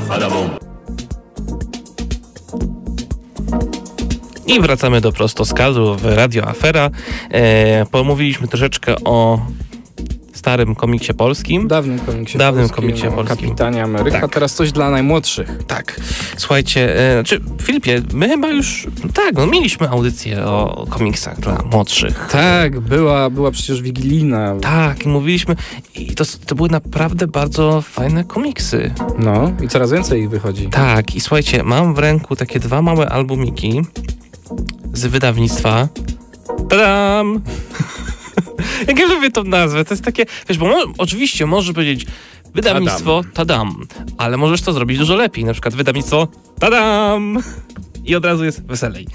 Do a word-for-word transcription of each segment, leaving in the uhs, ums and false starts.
I wracamy do Prosto z kadru w Radio Afera. E, pomówiliśmy troszeczkę o starym komiksie polskim. Dawnym komiksie Dawnym polskim. komiksie polskim. Kapitanie Ameryka. Tak. Teraz coś dla najmłodszych. Tak. Słuchajcie, e, znaczy Filipie, my chyba już, tak, no mieliśmy audycję o komiksach dla młodszych. Tak, była, była przecież wigilijna. Tak, i mówiliśmy, i to, to były naprawdę bardzo fajne komiksy. No, i coraz więcej ich wychodzi. Tak, i słuchajcie, mam w ręku takie dwa małe albumiki z wydawnictwa. Tadam! Jak ja lubię tą nazwę, to jest takie, wiesz, bo mo- oczywiście możesz powiedzieć wydawnictwo Tadam, ale możesz to zrobić dużo lepiej, na przykład wydawnictwo Tadam i od razu jest weselej.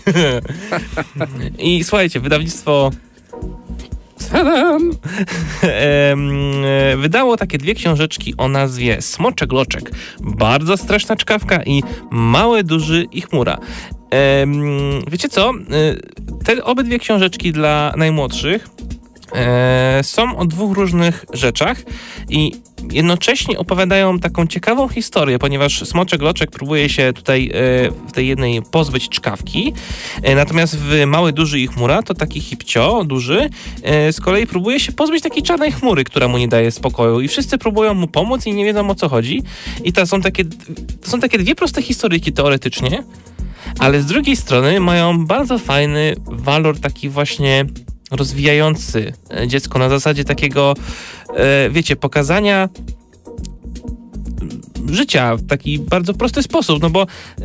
I słuchajcie, wydawnictwo Tadam wydało takie dwie książeczki o nazwie Smoczek Loczek, bardzo straszna czkawka i Mały, duży i chmura. Wiecie co? Te obydwie książeczki dla najmłodszych E, są o dwóch różnych rzeczach i jednocześnie opowiadają taką ciekawą historię, ponieważ Smoczek Loczek próbuje się tutaj e, w tej jednej pozbyć czkawki, e, natomiast w Mały, duży i chmura to taki hipcio duży e, z kolei próbuje się pozbyć takiej czarnej chmury, która mu nie daje spokoju i wszyscy próbują mu pomóc i nie wiedzą, o co chodzi. I to są takie, to są takie dwie proste historyjki teoretycznie, ale z drugiej strony mają bardzo fajny walor taki właśnie rozwijający dziecko na zasadzie takiego, e, wiecie, pokazania życia w taki bardzo prosty sposób, no bo e,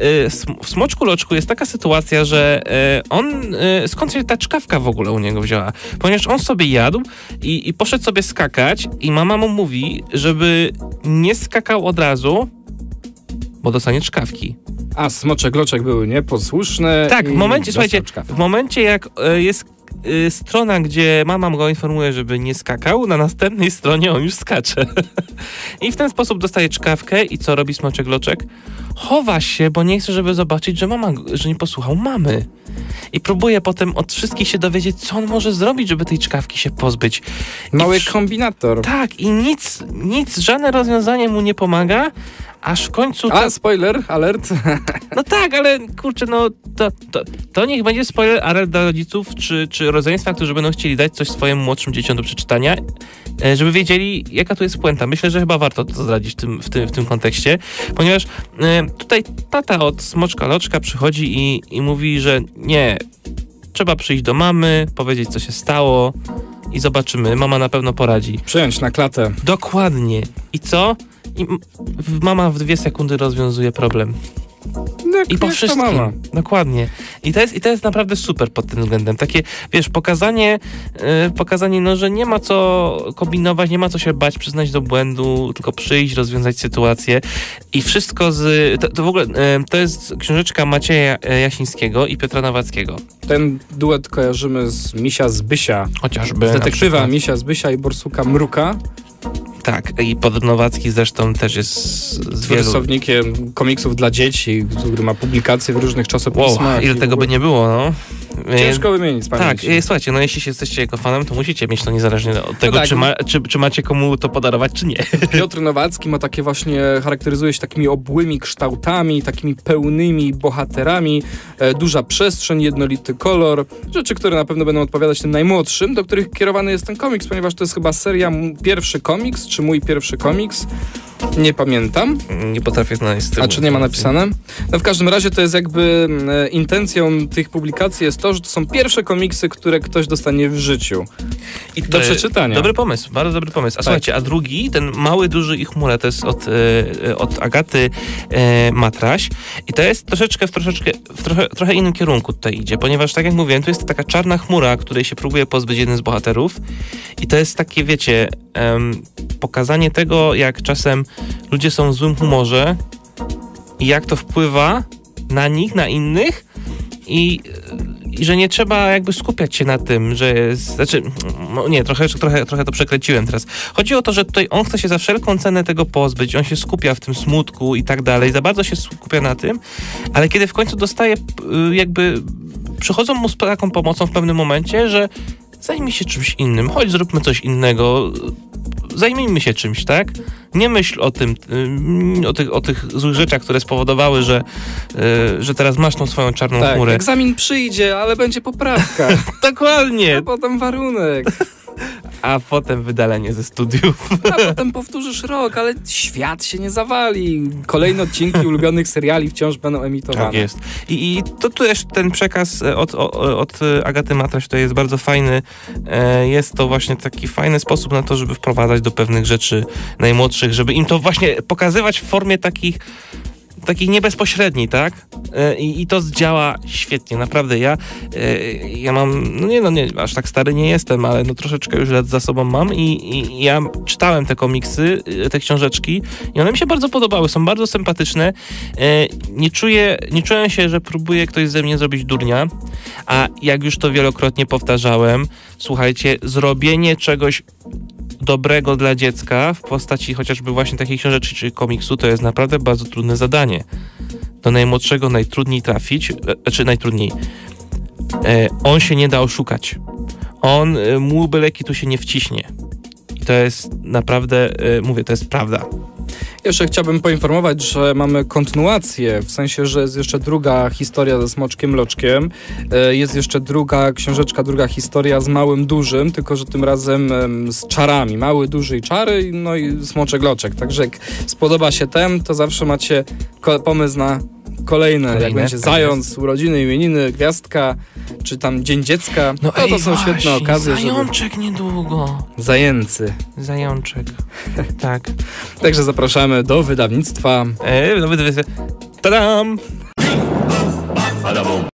w Smoczku Loczku jest taka sytuacja, że e, on, e, skąd się ta czkawka w ogóle u niego wzięła? Ponieważ on sobie jadł i, i poszedł sobie skakać i mama mu mówi, żeby nie skakał od razu, bo dostanie czkawki. A Smoczek Loczek były nieposłuszne. Tak, w momencie, słuchajcie, czkawkę. w momencie jak e, jest strona, gdzie mama go informuje, żeby nie skakał, na następnej stronie on już skacze. I w ten sposób dostaje czkawkę i co robi Smoczek Loczek? Chowa się, bo nie chce, żeby zobaczyć, że mama, że nie posłuchał mamy. I próbuje potem od wszystkich się dowiedzieć, co on może zrobić, żeby tej czkawki się pozbyć. Mały w... kombinator. Tak, i nic, nic, żadne rozwiązanie mu nie pomaga, aż w końcu... A, to... spoiler, alert. No tak, ale kurczę, no to, to, to niech będzie spoiler alert dla rodziców czy, czy rodzeństwa, którzy będą chcieli dać coś swoim młodszym dzieciom do przeczytania, żeby wiedzieli, jaka tu jest puenta. Myślę, że chyba warto to zdradzić w tym, w tym, w tym kontekście, ponieważ e, tutaj tata od Smoczka Loczka przychodzi i, i mówi, że nie, trzeba przyjść do mamy, powiedzieć, co się stało i zobaczymy. Mama na pewno poradzi. Przyjąć na klatę. Dokładnie. I co? I mama w dwie sekundy rozwiązuje problem. No, I po wszystkim. Mama. Dokładnie. I to, jest, I to jest naprawdę super pod tym względem. Takie, wiesz, pokazanie, yy, pokazanie, no, że nie ma co kombinować, nie ma co się bać, przyznać do błędu, tylko przyjść, rozwiązać sytuację. I wszystko z... To, to w ogóle, yy, to jest książeczka Macieja Jasińskiego i Piotra Nowackiego. Ten duet kojarzymy z Misia Zbysia. Chociażby. Z detektywa Misia Zbysia i Borsuka Mruka. Tak, i Piotr Nowacki zresztą też jest z wielu... rysownikiem komiksów dla dzieci, który ma publikacje w różnych czasopismach. Wow, ile tego by nie było, no. Ciężko wymienić z pamięci. Tak, słuchajcie, no jeśli jesteście jego fanem, to musicie mieć to niezależnie od tego, no tak. czy, ma, czy, czy macie komu to podarować, czy nie. Piotr Nowacki ma takie właśnie, charakteryzuje się takimi obłymi kształtami, takimi pełnymi bohaterami, e, duża przestrzeń, jednolity kolor, rzeczy, które na pewno będą odpowiadać tym najmłodszym, do których kierowany jest ten komiks, ponieważ to jest chyba seria pierwszy komiks, czy mój pierwszy komiks. Nie pamiętam. Nie potrafię znaleźć z tyłu. A czy nie ma napisane? No w każdym razie to jest jakby e, intencją tych publikacji jest to, że to są pierwsze komiksy, które ktoś dostanie w życiu. I do przeczytania. Dobry pomysł, bardzo dobry pomysł. A tak. Słuchajcie, a drugi, ten Mały, duży i chmura, to jest od, e, od Agaty e, Matraś. I to jest troszeczkę w troszeczkę w trochę, trochę innym kierunku tutaj idzie, ponieważ tak jak mówiłem, to jest taka czarna chmura, której się próbuje pozbyć jeden z bohaterów. I to jest takie, wiecie, em, pokazanie tego, jak czasem ludzie są w złym humorze i jak to wpływa na nich, na innych i, i że nie trzeba jakby skupiać się na tym, że jest, znaczy, no nie, trochę, trochę, trochę to przekręciłem teraz. Chodzi o to, że tutaj on chce się za wszelką cenę tego pozbyć, on się skupia w tym smutku i tak dalej, za bardzo się skupia na tym, ale kiedy w końcu dostaje jakby, przychodzą mu z taką pomocą w pewnym momencie, że zajmij się czymś innym, chodź zróbmy coś innego, zajmijmy się czymś, tak? Nie myśl o tym, o tych, o tych złych rzeczach, które spowodowały, że, że teraz masz tą swoją czarną tak, chmurę. Egzamin przyjdzie, ale będzie poprawka. Dokładnie. A potem warunek. A potem wydalenie ze studiów. A potem powtórzysz rok, ale świat się nie zawali. Kolejne odcinki ulubionych seriali wciąż będą emitowane. Tak jest. I, i to też ten przekaz od, od Agaty Matraś to jest bardzo fajny. Jest to właśnie taki fajny sposób na to, żeby wprowadzać do pewnych rzeczy najmłodszych, żeby im to właśnie pokazywać w formie takich takiej niebezpośredniej, tak? I, I to działa świetnie, naprawdę. Ja, ja mam, no nie, no nie, aż tak stary nie jestem, ale no troszeczkę już lat za sobą mam i, i ja czytałem te komiksy, te książeczki i one mi się bardzo podobały, są bardzo sympatyczne. Nie czuję, nie czułem się, że próbuje ktoś ze mnie zrobić durnia, a jak już to wielokrotnie powtarzałem, słuchajcie, zrobienie czegoś dobrego dla dziecka w postaci chociażby właśnie takiej książeczki czy komiksu to jest naprawdę bardzo trudne zadanie. Do najmłodszego najtrudniej trafić, znaczy najtrudniej. E, on się nie da oszukać. On, e, mu byleki tu się nie wciśnie. I to jest naprawdę, e, mówię, to jest prawda. Jeszcze chciałbym poinformować, że mamy kontynuację, w sensie, że jest jeszcze druga historia ze Smoczkiem Loczkiem, jest jeszcze druga książeczka, druga historia z Małym Dużym, tylko że tym razem z czarami. Mały, Duży i czary, no i Smoczek Loczek. Także jak spodoba się ten, to zawsze macie pomysł na kolejne, Kolejne, jak będzie tak Zając, jest. Urodziny, imieniny, Gwiazdka, czy tam Dzień Dziecka. No, no ej, to są właśnie, świetne okazje, Zajączek żeby... niedługo. Zajęcy. Zajączek. Tak. Także zapraszamy do wydawnictwa. E, do wydawnictwa. Tadam!